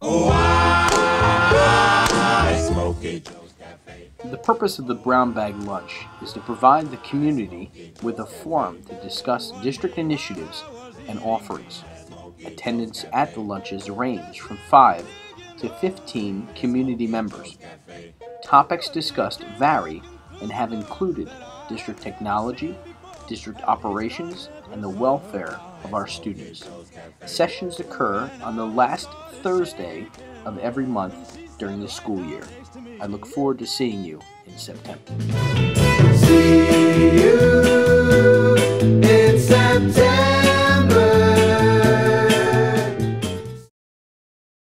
The purpose of the Brown Bag Lunch is to provide the community with a forum to discuss district initiatives and offerings. Attendance at the lunches range from 5 to 15 community members. Topics discussed vary and have included district technology, district operations, and the welfare of our students. Sessions occur on the last Thursday of every month during the school year. I look forward to seeing you in September.